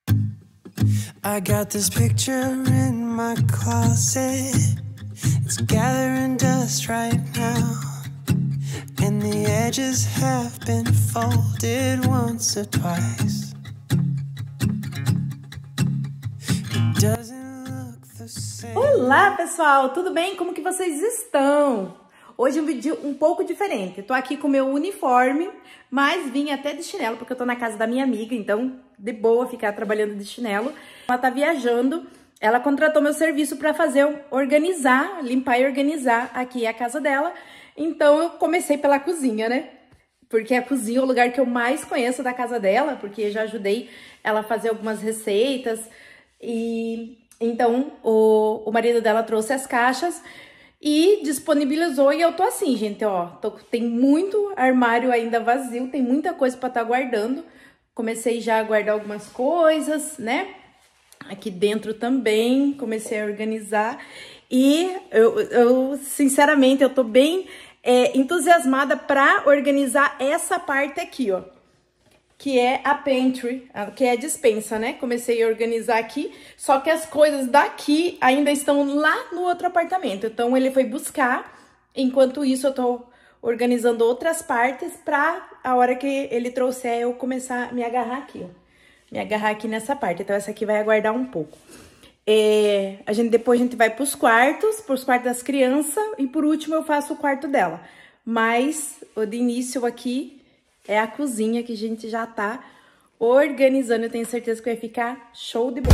I got this picture in my closet. It's gathering dust right now, and the edges have been folded once or twice. It doesn't look the same. Olá, pessoal, tudo bem? Como que vocês estão? Hoje é um vídeo um pouco diferente. Eu tô aqui com o meu uniforme, mas vim até de chinelo, porque eu tô na casa da minha amiga, então de boa ficar trabalhando de chinelo. Ela tá viajando, ela contratou meu serviço pra fazer organizar, limpar e organizar aqui a casa dela. Então eu comecei pela cozinha, né? Porque a cozinha é o lugar que eu mais conheço da casa dela, porque eu já ajudei ela a fazer algumas receitas. E então o marido dela trouxe as caixas e disponibilizou, e eu tô assim, gente, ó, tem muito armário ainda vazio, tem muita coisa pra estar guardando. Comecei já a guardar algumas coisas, né? Aqui dentro também, comecei a organizar. E eu sinceramente, eu tô bem entusiasmada pra organizar essa parte aqui, ó. Que é a pantry, que é a despensa, né? Comecei a organizar aqui, só que as coisas daqui ainda estão lá no outro apartamento. Então, ele foi buscar. Enquanto isso, eu tô organizando outras partes pra a hora que ele trouxer, eu começar a me agarrar aqui, ó. Me agarrar aqui nessa parte. Então, essa aqui vai aguardar um pouco. Depois a gente vai pros quartos das crianças. E por último, eu faço o quarto dela. Mas, o de início aqui é a cozinha que a gente já tá organizando. Eu tenho certeza que vai ficar show de bola.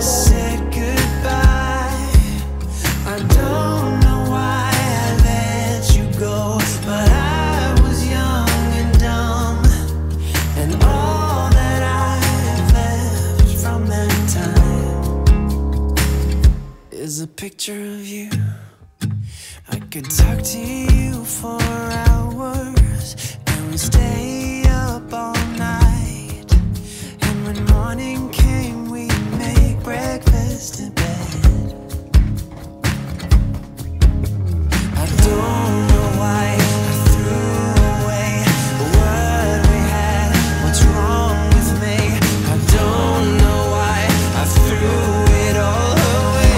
A picture of you. I could talk to you for hours, and we stay up all night. And when morning came, we make breakfast in bed. I don't know why I threw away what we had. What's wrong with me? I don't know why I threw it all away.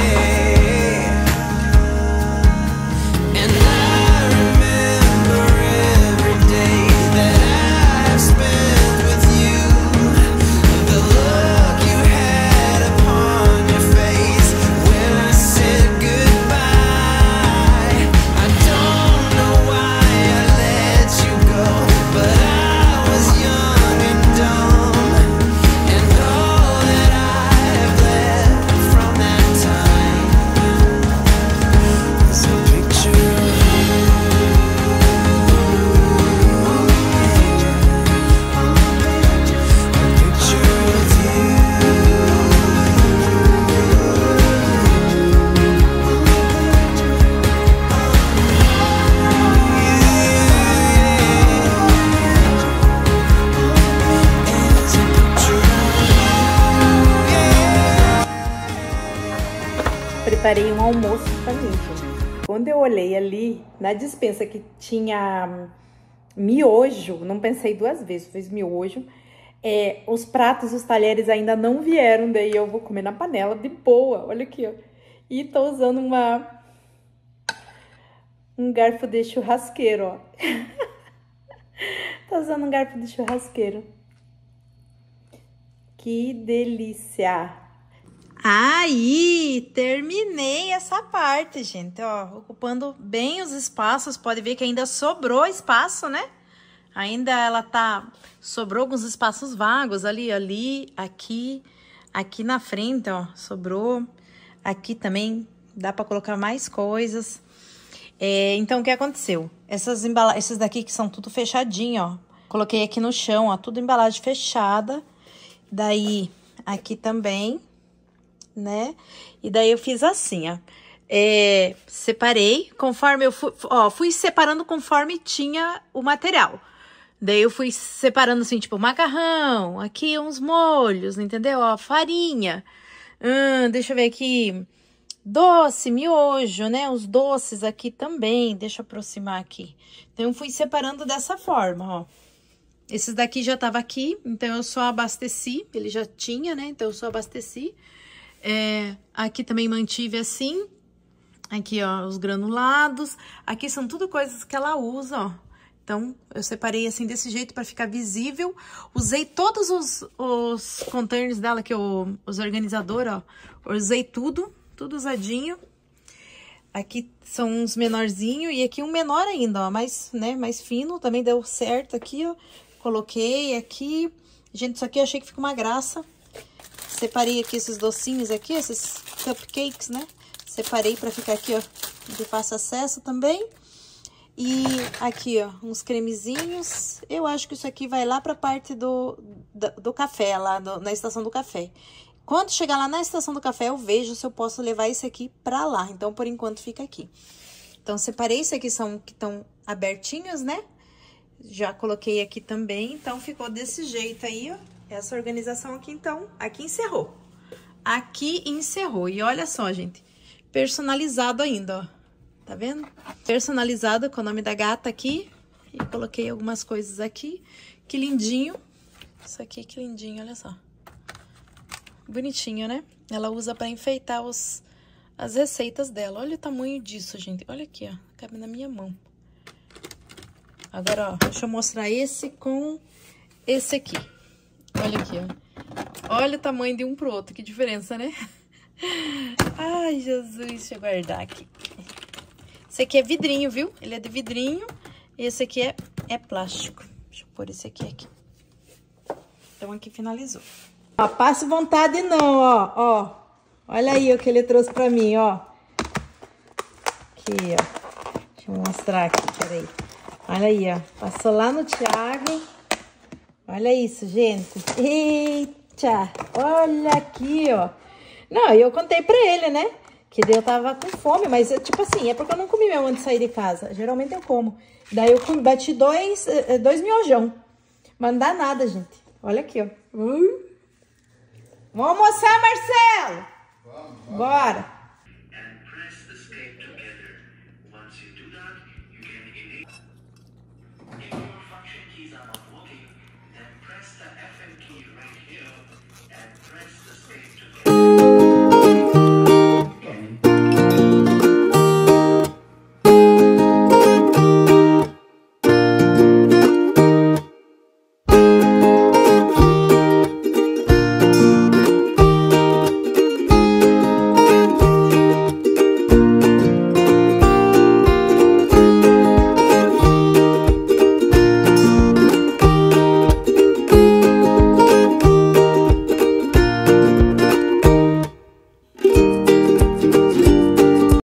Preparei um almoço pra mim, gente. Quando eu olhei ali na despensa que tinha miojo, não pensei duas vezes, fiz miojo. Os pratos, os talheres ainda não vieram, daí eu vou comer na panela de boa, olha aqui, ó. E tô usando um garfo de churrasqueiro, ó. Tô usando um garfo de churrasqueiro. Que delícia! Aí, terminei essa parte, gente, ó, ocupando bem os espaços. Pode ver que ainda sobrou espaço, né? Sobrou alguns espaços vagos ali, aqui na frente, ó, sobrou. Aqui também dá pra colocar mais coisas. Então, o que aconteceu? Esses daqui que são tudo fechadinho, ó, coloquei aqui no chão, ó, tudo embalagem fechada. Daí, aqui também, né? E daí eu fiz assim, ó. Separei conforme eu fui separando conforme tinha o material. Daí eu fui separando assim, tipo, macarrão, aqui uns molhos, entendeu? Ó, farinha. Deixa eu ver aqui. Doce, miojo, né? Os doces aqui também. Deixa eu aproximar aqui. Então eu fui separando dessa forma, ó. Esses daqui já tava aqui, então eu só abasteci. Ele já tinha, né? Então eu só abasteci. Aqui também mantive assim. Aqui, ó, os granulados. Aqui são tudo coisas que ela usa, ó. Então, eu separei assim desse jeito para ficar visível. Usei todos os containers dela, que os organizadores, ó. Usei tudo usadinho. Aqui são uns menorzinhos e aqui um menor ainda, ó. Mais fino, também deu certo aqui, ó. Coloquei aqui. Gente, isso aqui eu achei que fica uma graça. Separei aqui esses docinhos aqui, esses cupcakes, né? Separei pra ficar aqui, ó, de fácil acesso também. E aqui, ó, uns cremezinhos. Eu acho que isso aqui vai lá pra parte do café, lá na estação do café. Quando chegar lá na estação do café, eu vejo se eu posso levar esse aqui pra lá. Então, por enquanto, fica aqui. Então, separei. Esse aqui são que estão abertinhos, né? Já coloquei aqui também. Então, ficou desse jeito aí, ó. Essa organização aqui, então, aqui encerrou. Aqui encerrou. E olha só, gente. Personalizado ainda, ó. Tá vendo? Personalizado com o nome da gata aqui. E coloquei algumas coisas aqui. Que lindinho. Isso aqui, que lindinho, olha só. Bonitinho, né? Ela usa pra enfeitar as receitas dela. Olha o tamanho disso, gente. Olha aqui, ó. Cabe na minha mão. Agora, ó, deixa eu mostrar esse com esse aqui. Olha aqui, ó. Olha o tamanho de um pro outro. Que diferença, né? Ai, Jesus, deixa eu guardar aqui. Esse aqui é vidrinho, viu? Ele é de vidrinho. E esse aqui é plástico. Deixa eu pôr esse aqui. Então, aqui finalizou. Ó, passe vontade não, ó. Olha aí o que ele trouxe pra mim, ó. Aqui, ó. Deixa eu mostrar aqui, peraí. Olha aí, ó. Passou lá no Thiago. Olha isso, gente. Eita! Olha aqui, ó. Não, eu contei pra ele, né? Que eu tava com fome, mas, tipo assim, é porque eu não comi mesmo antes de sair de casa. Geralmente eu como. Daí eu bati dois miojão. Mas não dá nada, gente. Olha aqui, ó. Vamos almoçar, Marcelo? Vamos. Bora.